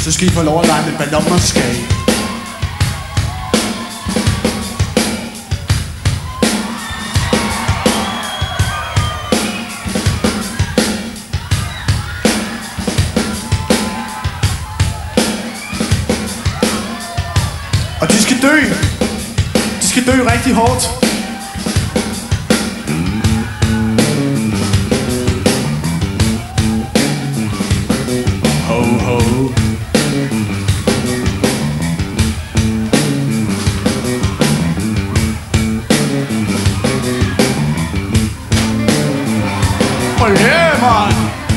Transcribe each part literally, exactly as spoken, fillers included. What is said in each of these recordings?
så skal I få lov at lege med ballonskab. Og de skal dø. De skal dø rigtig hårdt. Ho, ho. Oh yeah, man.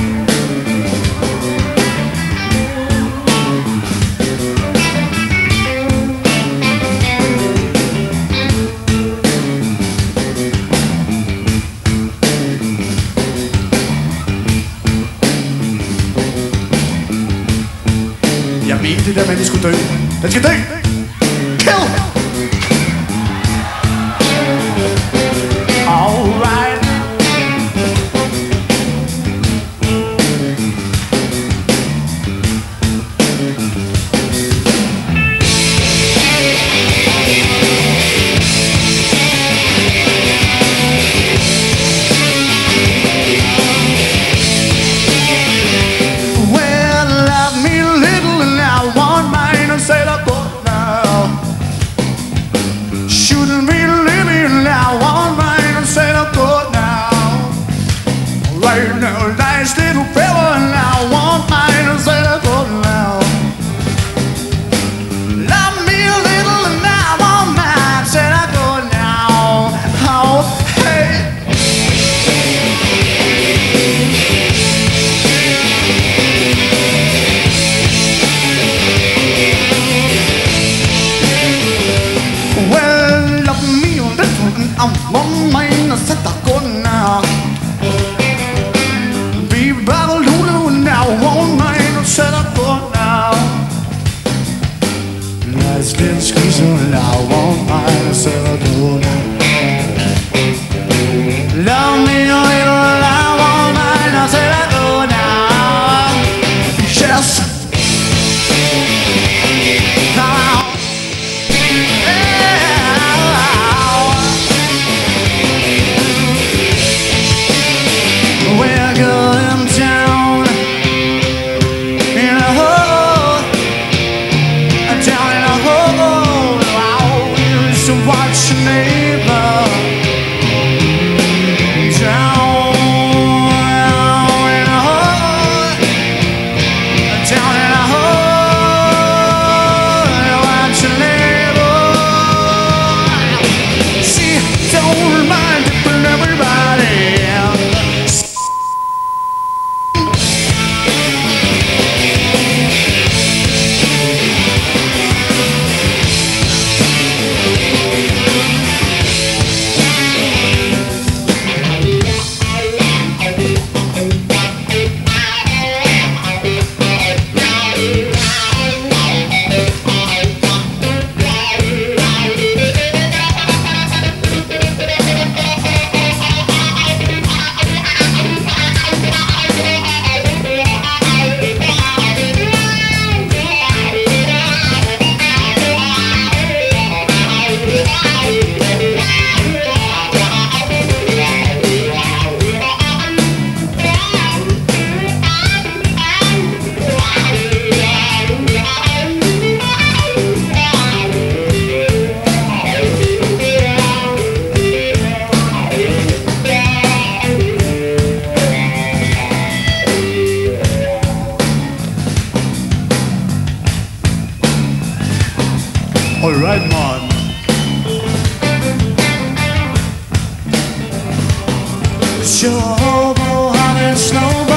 Jeg mente det der med, at de skulle dø. Den skal dø! Kill! Alright. Nice little fella, and I want mine and say that good now. Love me a little, and I want mine, say that good now. Oh, hey. Well, love me a little, and I want mine and say that good now. Nice little squeeze and I want mine and say that good now. Love me a little and I want mine and say that good now. Yes. Now. We're going down in a hole, down in a hole. Oh, you used to watch your neighbor down in a hole, down in a hole. Watch your neighbor. She don't mind tipping everybody. All right, man. Sure, hot and snow.